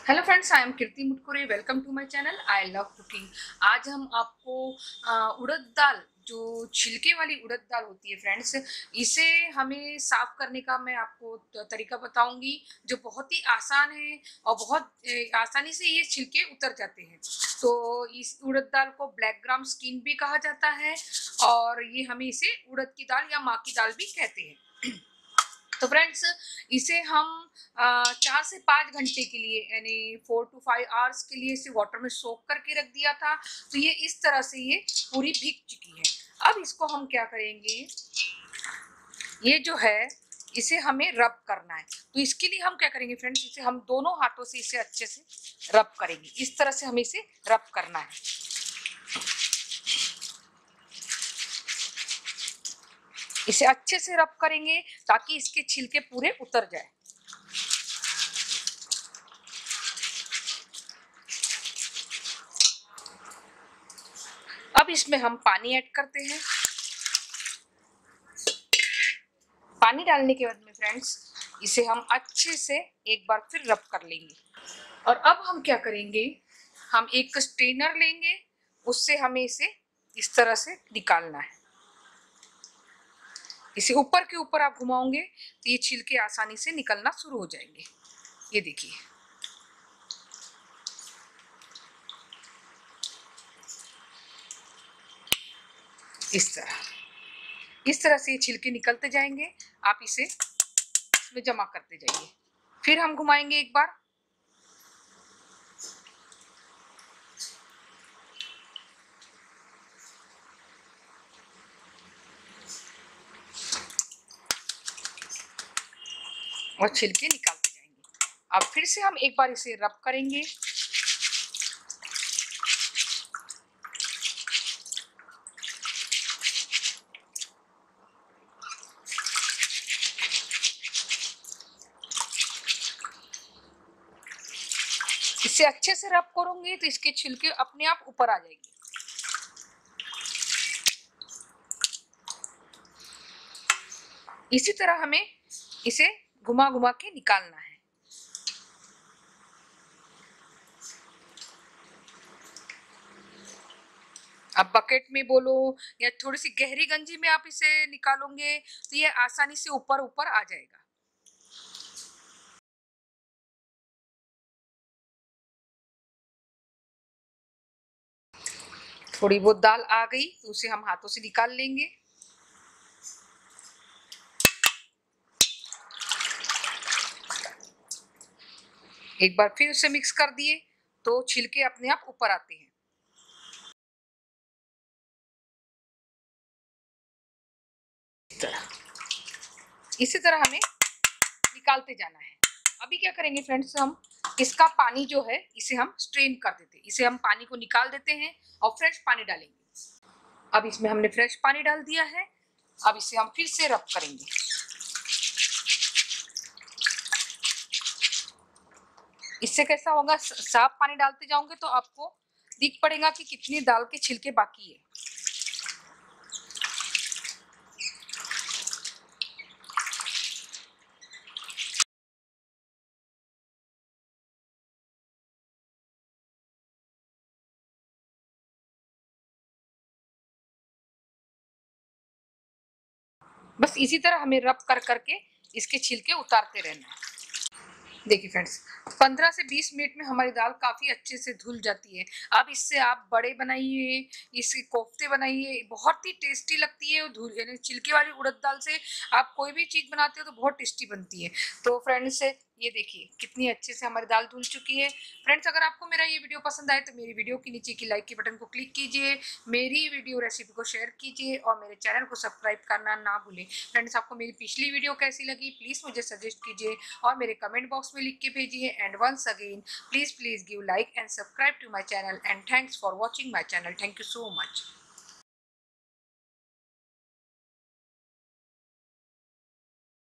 Hello friends, I am Kirti Mutkure. Welcome to my channel I love cooking. आज हम आपको उड़द दाल, जो छिलके वाली उड़द दाल होती है फ्रेंड्स, इसे हमें साफ करने का मैं आपको तरीका बताऊंगी, जो बहुत ही आसान है और बहुत आसानी से ये छिलके उतर जाते हैं। तो इस उड़द दाल को ब्लैक ग्राम स्किन भी कहा जाता है और ये हमें इसे उड़द की दाल या माँ की दाल भी कहते हैं। तो फ्रेंड्स, इसे हम 4 से 5 घंटे के लिए यानी 4 to 5 आवर्स के लिए इसे वाटर में सोक करके रख दिया था। तो ये इस तरह से ये पूरी भीग चुकी है। अब इसको हम क्या करेंगे, ये जो है इसे हमें रब करना है। तो इसके लिए हम क्या करेंगे फ्रेंड्स, इसे हम दोनों हाथों से इसे अच्छे से रब करेंगे। इस तरह से हमें इसे रब करना है। इसे अच्छे से रब करेंगे ताकि इसके छिलके पूरे उतर जाए। अब इसमें हम पानी ऐड करते हैं। पानी डालने के बाद में फ्रेंड्स, इसे हम अच्छे से एक बार फिर रब कर लेंगे। और अब हम क्या करेंगे, हम एक स्ट्रेनर लेंगे, उससे हमें इसे इस तरह से निकालना है। इसे ऊपर के ऊपर आप घुमाओगे तो ये छिलके आसानी से निकलना शुरू हो जाएंगे। ये देखिए, इस तरह से ये छिलके निकलते जाएंगे। आप इसे इसमें जमा करते जाइए। फिर हम घुमाएंगे एक बार। और छिलके निकालते जाएंगे। अब फिर से हम एक बार इसे रब करेंगे। इसे अच्छे से रब करूंगी तो इसके छिलके अपने आप ऊपर आ जाएंगे। इसी तरह हमें इसे घुमा घुमा के निकालना है। अब बकेट में बोलो या थोड़ी सी गहरी गंजी में आप इसे निकालोगे तो ये आसानी से ऊपर ऊपर आ जाएगा। थोड़ी बहुत दाल आ गई तो उसे हम हाथों से निकाल लेंगे। एक बार फिर उसे मिक्स कर दिए तो छिलके अपने आप ऊपर आते हैं। इसी तरह हमें निकालते जाना है। अभी क्या करेंगे फ्रेंड्स, हम इसका पानी जो है इसे हम स्ट्रेन कर देते हैं। इसे हम पानी को निकाल देते हैं और फ्रेश पानी डालेंगे। अब इसमें हमने फ्रेश पानी डाल दिया है। अब इसे हम फिर से रब करेंगे। इससे कैसा होगा, साफ पानी डालते जाओगे तो आपको दिख पड़ेगा कि कितनी दाल के छिलके बाकी है। बस इसी तरह हमें रब कर करके इसके छिलके उतारते रहना है। देखिए फ्रेंड्स, 15 से 20 मिनट में हमारी दाल काफ़ी अच्छे से धुल जाती है। अब इससे आप बड़े बनाइए, इसके कोफ्ते बनाइए, बहुत ही टेस्टी लगती है। धुल यानी छिलके वाली उड़द दाल से आप कोई भी चीज़ बनाते हो तो बहुत टेस्टी बनती है। तो फ्रेंड्स, ये देखिए कितनी अच्छे से हमारी दाल धुल चुकी है। फ्रेंड्स, अगर आपको मेरा ये वीडियो पसंद आए तो मेरी वीडियो के नीचे की लाइक के बटन को क्लिक कीजिए, मेरी वीडियो रेसिपी को शेयर कीजिए और मेरे चैनल को सब्सक्राइब करना ना भूलें। फ्रेंड्स, आपको मेरी पिछली वीडियो कैसी लगी प्लीज़ मुझे सजेस्ट कीजिए और मेरे कमेंट बॉक्स में लिख के भेजिए। And once again please give like and subscribe to my channel and thanks for watching my channel. Thank you so much.